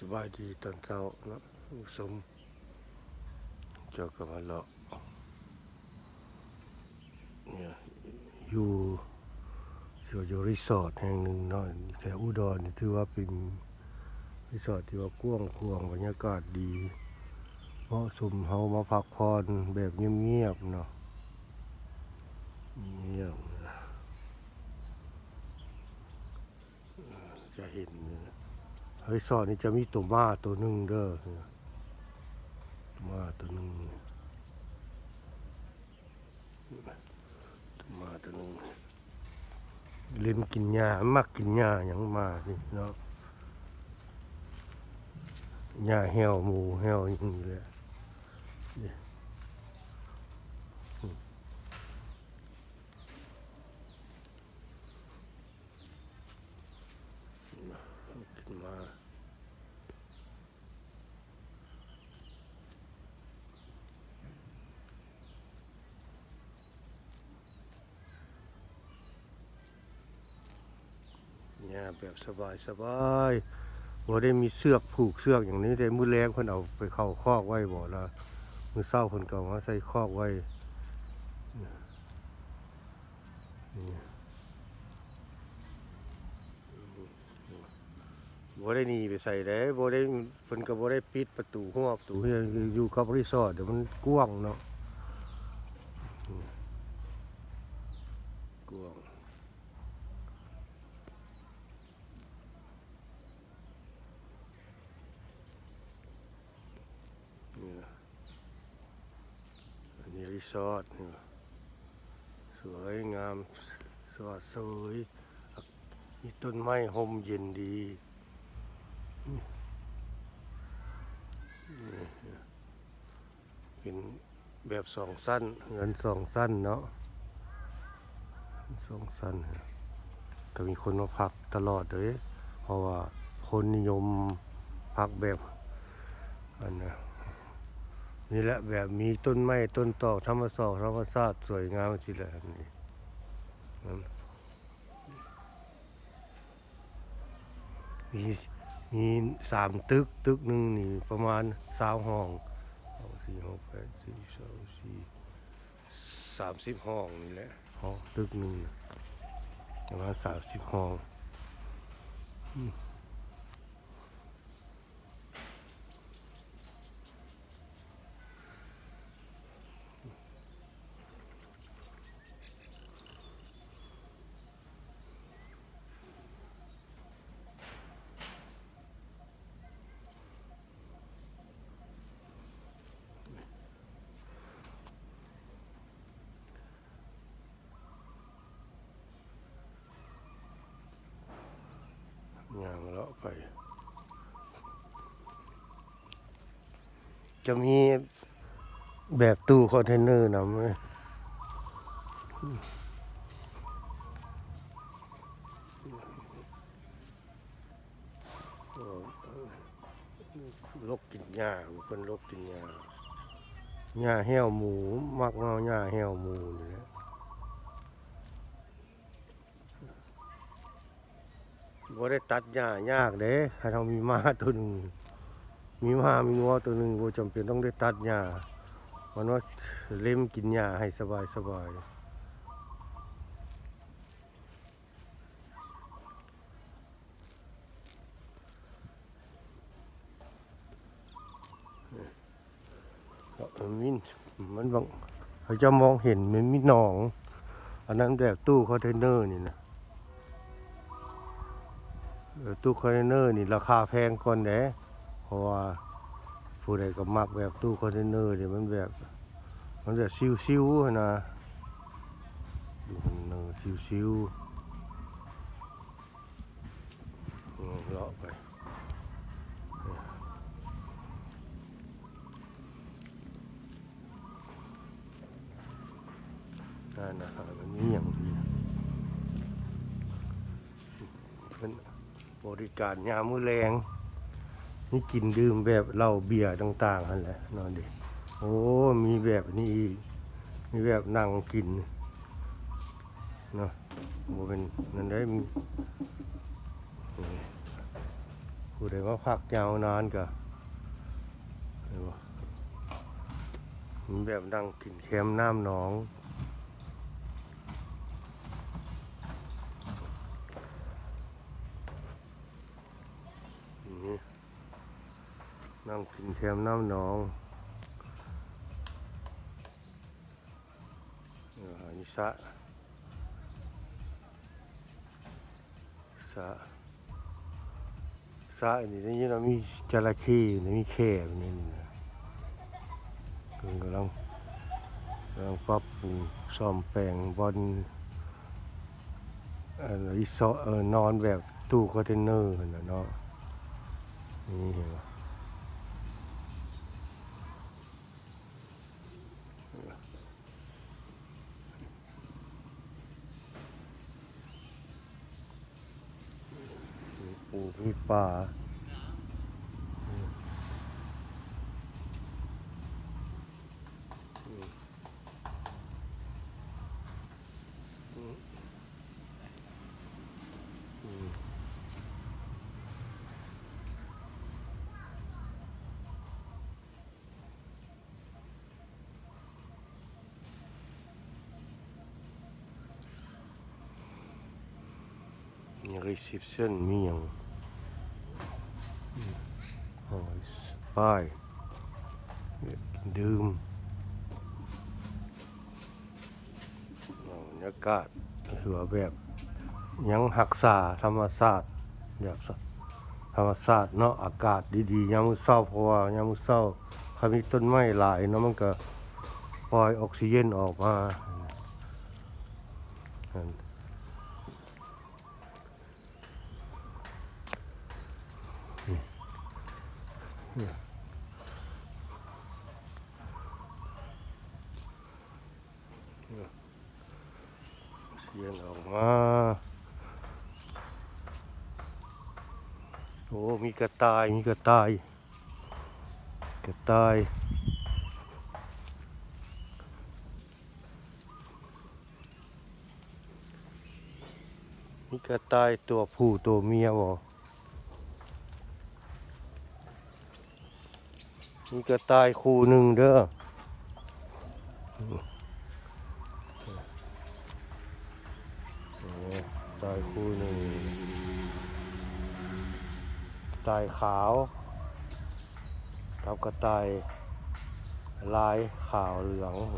บายดีตอนเช้านะผู้ชมเจอกับมาเลาะเนี่ยอยู่รีสอร์ทแห่งหนึ่งเนาะแถวอุดรนี่ถือว่าเป็นรีสอร์ทที่ว่ากว้างขวางบรรยากาศดีเหมาะสมเฮามาพักผ่อนแบบเงียบๆเนาะเงียบจะเห็นรีสอร์ทนี่จะมีตัวม้าตัวหนึ่งเด้อม้าตัวหนึ่งมาตัวนึงเล่นกินหญ้ามักกินหญ้าอย่างมานี่เนาะหญ้าแห้วหมูแห้วอย่างนี้เลยขึ้นมาเนี่ยแบบสบายบ่ได้มีเสือกผูกเสือกอย่างนี้แต่มื้อแรงเพิ่นเอาไปเข้าคอกไว้บ่ล่ะมื้อเช้าเพิ่นก็มาใส่คอกไว้บ่ได้หนีไปใส่ได้บ่ได้เพิ่นก็บ่ได้ปิดประตูหัวประตูเฮียอยู่กับรีสอร์ทเดี๋ยวมันกว้างเนาะกว้างอันนี้รีสอร์ทสวยงามสวยมีต้นไม้ห่มเย็นดีเป็นแบบสองสั้นเงินสองสั้นเนาะสองสั้นก็มีคนมาพักตลอดเลยเพราะว่าคนนิยมพักแบบอันนะนี่แหละแบบมีต้นไม้ต้นตอกธรรมชาติสวยงามสิแหละนี่มี3 ตึกหนึ่งนี่ประมาณ20 ห้อง2 4 6 8 4 2 4 30 ห้องนี่แหละห้องตึกหนึ่งประมาณ30 ห้องย่างเลาะไปจะมีแบบตู้คอนเทนเนอร์นะไหมลกกินหญ้าเป็นลกกินหญ้าแห้วหมูมักเอาหญ้าแห้วหมูนี่แหละบ่ได้ตัดหญ้ายากเด้ถ้าเรามีม้าตัวหนึ่งมีม้ามีงัวตัวหนึ่งบ่จำเป็นต้องได้ตัดหญ้ามันว่าเล่มกินหญ้าให้สบายมันบางเขาจะมองเห็นมันมีหนองอันนั้นแบบตู้คอนเทนเนอร์นี่นะตู้คอนเทนเนอร์นี่ราคาแพงก่อนเด้เพราะว่าผู้ใดก็มักแบบตู้คอนเทนเนอร์เนี่ยมันแบบชิวๆนะดูคอนเทนเนอร์ชิวๆเลาะไปนั่นนะครับมันมีอย่างดีเป็นบริการยามมื้อแรงนี่กินดื่มแบบเหล้าเบียร์ต่างๆนั่นแหละนอนดิโอ้มีแบบนี้อีกมีแบบนั่งกินเนาะโอ้เป็นนั่นได้มีผู้ใดมาพักยาวนานก็มันแบบนั่งกินแคมน้ำหนองนี่นั่งกินแคมน้ำหนองนี่สระนี่เรามีจระเข้มีแค่แบบนี้นะกำลังปรับปรุงซ่อมแปลงบอนนอนแบบตู้คอนเทนเนอร์นะเนาะนี่เห็นไหมปูมีปลามีรีเซพชั่นมีอย่างป้ายดื่มบรรยากาศถือว่าแบบยังรักษาธรรมชาติแบบธรรมชาติเนาะอากาศดีๆยามมื้อเช้าเพราะว่ายามมื้อเช้าถ้ามีต้นไม้หลายเนาะมันก็ปล่อยออกซิเจนออกมาเย็นออกมาโอ้มีกระต่ายมีกระต่ายมีกระต่ายตัวผู้ตัวเมียบ่มีกระต่ายคู่หนึ่งเด้อตายคู่หนึ่งตายขาวกับกระต่ายลายขาวเหลือง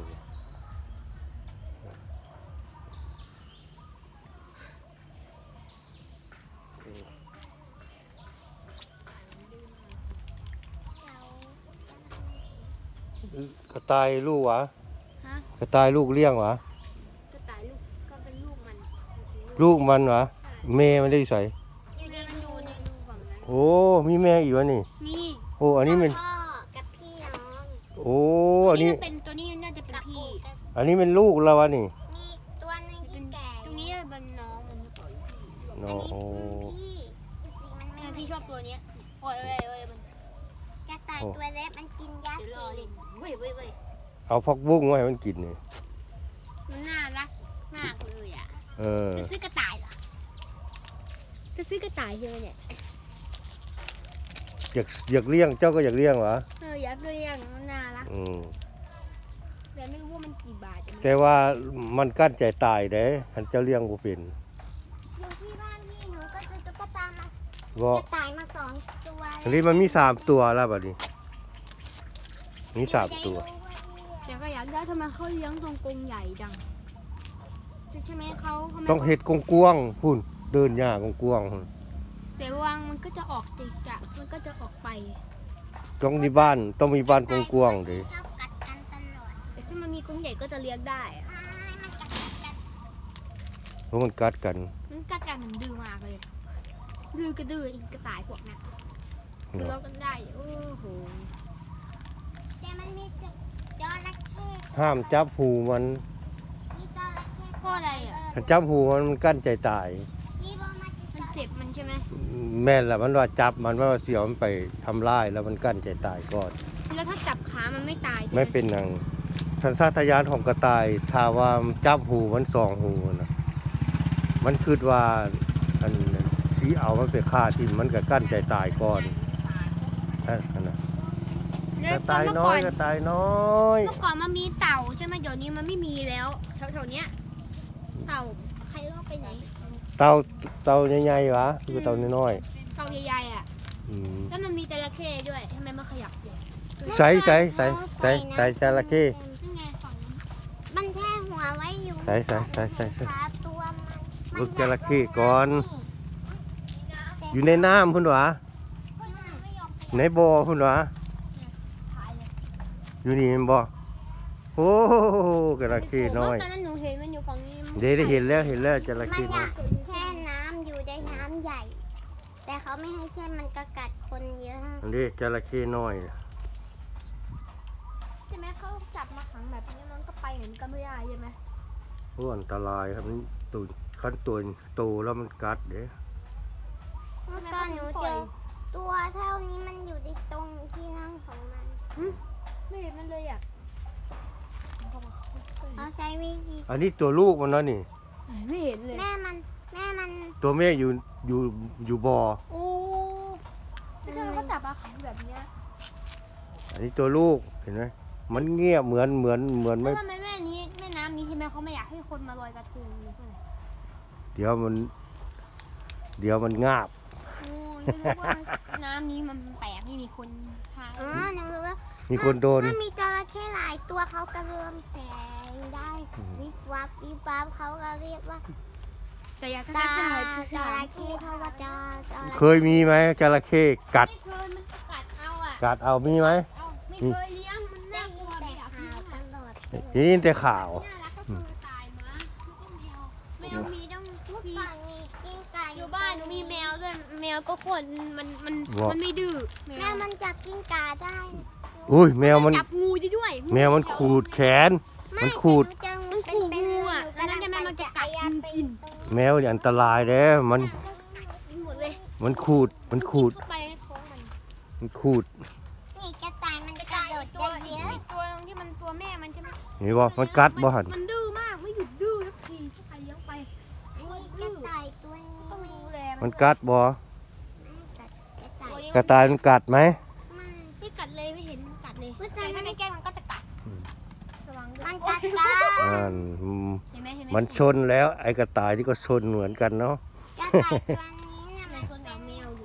กระต่ายลูกวะกระต่ายลูกเลี้ยงวะกระต่ายลูกก็เป็นลูกมันวะแม่มันได้ใส่มันอยู่ในรูฝั่งนั้นโอ้มีแม่อีกวะนี่มีโอ้อันนี้เป็นพ่อกับพี่น้องโอ้อันนี้เป็นตัวนี้น่าจะเป็นพี่อันนี้เป็นลูกแล้ววะนี่มีตัวนึงที่แก่ตรงนี้เป็นน้องมันจะปล่อยพี่น้องโอ้พี่ชอบตัวนี้โอ้ยมันกระต่ายตัวเล็กมันกินหญ้าเก่งเว้ยเอาพักบุ้งไว้ให้มันกินนี่มันน่ารักมากเลยอ่ะจะซื้อกระต่ายเหรอจะซื้อกระต่ายใช่ไหมเนี่ยอยากเลี้ยงเจ้าก็อยากเลี้ยงวะอยากเลี้ยงมันน่ารักแต่ไม่รู้ว่ามันกี่บาทแต่ว่ามันกั้นใจตายเด้ฉันเจ้าเลี้ยงบ่เป็นอยู่ที่บ้านพี่หนูก็ซื้อตุ๊กตามากระต่ายมา2 ตัวอันนี้มันมี3 ตัวแล้วบัดนี้มี3 ตัวเดี๋ยวก็อยากได้ทำไมเขาเลี้ยงตรงกรงใหญ่จังใช่ไหมเขาต้องเห็ดกว้างๆพุ่นเดินหญ้ากว้างๆแต่วางมันก็จะออกติดกะมันก็จะออกไปต้องมีบ้านกว้างๆดิแต่ถ้ามันมีกรงใหญ่ก็จะเลี้ยงได้เพราะมันกัดกันมันดื้อมากเลยดื้อีกกระต่ายพวกนั้นดื้อกันได้โอ้โหแต่มันมีจระเข้ห้ามจับหูมันเพราะอะไรอ่ะถ้าจับหูมันกั้นใจตายมันเจ็บมันใช่ไหมแม่นแหละมันว่าจับมันว่าเสียวมันไปทำร้ายแล้วมันกั้นใจตายก่อนแล้วถ้าจับขามันไม่ตายไม่เป็นอย่างสัญชาตญาณของกระต่ายถ้าว่าจับหูมัน2 หูนะมันคิดว่าอันสีเอามันไปฆ่าทิ่มมันก็กั้นใจตายก่อนนั่นน่ะกระต่ายน้อยกระต่ายน้อยเมื่อก่อนมันมีเต่าใช่ไหมเดี๋ยวนี้มันไม่มีแล้วแถวๆเนี้ยเต่าใครเอาไปไหนเต่าใหญ่ๆวะคือเต่าน้อยเต่าใหญ่ๆอ่ะๆแล้วมันมีจระเข้ด้วยทำไมมันขยับอยู่ใส่จระเข้นั่นไงฝั่งนั้นมันแค่หัวไว้อยู่ใส่ขาตัวมันลูกจระเข้ก่อนอยู่ในน้ำพุ่นหวะในบ่อพุ่นหวะอยู่นี่มันบ่โอ้จระเข้น้อยตอนนั้นหนูเห็นมันอยู่ฝั่งนี้ได้เห็นแล้วจระมันเข้อน้อยาย กแช่น้ำอยู่ในน้ำใหญ่ แต่เขาไม่ให้แช่มันก็กัดคนเยอะอันนี้จระเข้น้อยใช่ไหมเขาจับมาขังแบบนี้มันก็ไปไหนมันก็ไม่ได้ใช่ไหมโอ้อันตรายครับมันตัวขั้นตัวโตแล้วมันกัดเด้เมื่อก่อนหนูเจอตัวเท่านี้มันอยู่ในตรงที่นั่งของมันไม่เห็นมันเลยอ่ะเขาใช้วิธีอันนี้ตัวลูกมันเนาะนี่ไม่เห็นเลยแม่มันตัวแม่อยู่บ่อโอ้ไม่ใช่เขาจับมาขังแบบเนี้ยอันนี้ตัวลูกเห็นไหมมันเงียบเหมือนแล้วไม่ทำไมแม่น้ำนี้ใช่ไหมเขาไม่อยากให้คนมาลอยกระทงเลยเดี๋ยวมันงาบโอ้ยไม่รู้ว่าน้ำนี้มันแปลกไม่มีคนพายหนูรู้ว่ามีคนโดนถ้ามีจระเข้หลายตัวเขากระเรืองแสงได้วิบวับเขาก็เรียกว่าแต่อยากตาจะจระเข้เพราะว่าจระเคยมีไหมจระเข้กัดไม่เคยมันจะกัดเอาอ่ะกัดเอามีไหมเอาไม่เคยเลี้ยงมันได้น่ายิกลันวแต่แบบข่าวตลอดได้ยินแต่ข่าวน่ารักก็คือตายมาไม่เอามีต้องเมื่อมีก่อนมีกิ้งก่าอยู่บ้านหนูมีแมวด้วยแมวก็คนมันไม่ดื้อแม่มันจับกิ้งก่าได้อุ้ยแมวมันจับงูได้ด้วยแมวมันขูดแขน มันขูดมันขู่งูอ่ะแล้วนั่นจะแม่มันจะกัดงูกินแมวนี่อันตรายเด้มันหมดเลยมันขูดเข้าไปท้องมันมันขูดนี่กระต่ายมันกระโดดตัวได้อีเยกอะตัวนึงที่มันตัวแม่มันใช่ไหมนี่บ่มันกัดบ่หันมันดื้อมากไม่หยุดดื้อสักทีถ้าใครเลี้ยงไปอันนี้กระต่ายตัวนี้ต้องดูแลมันกัดบ่กระต่ายกระต่ายมันกัดไหมไม่กัดเลยไม่เห็นกัดเลยแต่ถ้าไม่แกล้งมันก็จะกัดระวังด้วยมันกัดตานั่นเห็นไหมมันชนแล้วไอ้กระต่ายที่ก็ชนเหมือนกันเนาะกระต่ายตัวนี้เนี่ยในมันคนกับแมวอยู่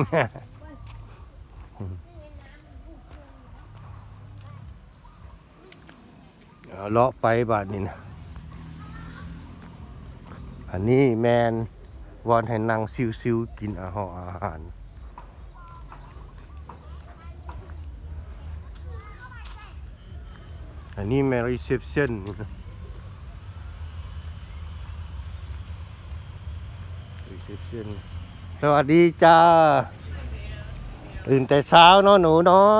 เอาเลาะไปบาดนี้นะอันนี้แมนวอนให้นั่งซิวๆกินอาหารอันนี้แมรีเซปชั่นสวัสดีจ้าตื่นแต่เช้าเนาะหนูน้อย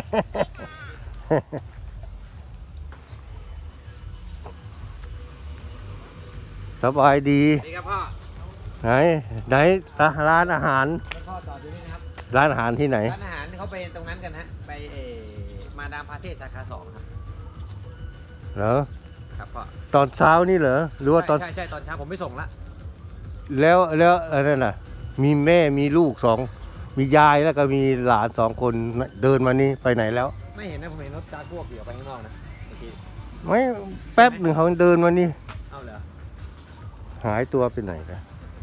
สบายดีนี่ครับพ่อไหนร้านอาหารแล้วพ่อต่ออยู่นี่นะครับร้านอาหารที่ไหนร้านอาหารเขาไปตรงนั้นกันฮะ ไปมาดามพาเทศสาขา2ครับเหรอครับพ่อตอนเช้านี่เหรอหรือว่าตอนใช่ตอนเช้าผมไม่ส่งละแล้วอะไรน่ะ มีแม่มีลูกสองมียายแล้วก็มีหลานสองคนเดินมานี่ไปไหนแล้วไม่เห็นนะผมเห็นรถจากพวกเดี่ยวไปข้างนอกนะโอเคไม่แป๊บหนึ่งเขาเดินมานี่เอาเหรอหายตัวไปไหนกัน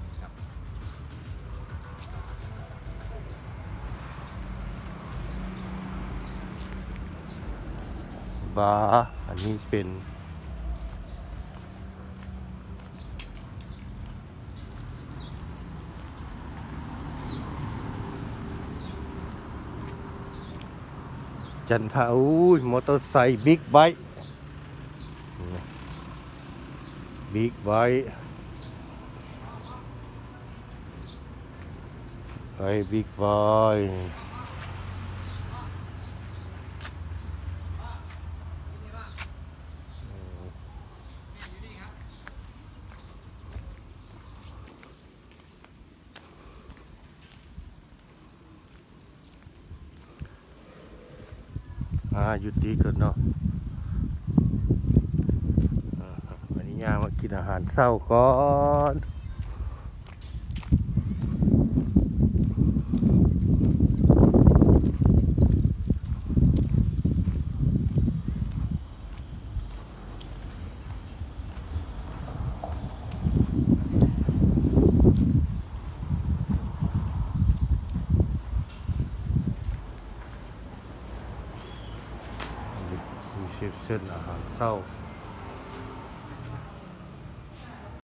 บาร์อันนี้เป็นจันทาอุ้ยมอเตอร์ไซค์บิ๊กไบค์บิ๊กไบค์ไอ้บิ๊กไบค์หยุดดีก่อนเนาะวันนี้ย่างมากินอาหารเช้าก่อนรีเซพชันอาหารเช้า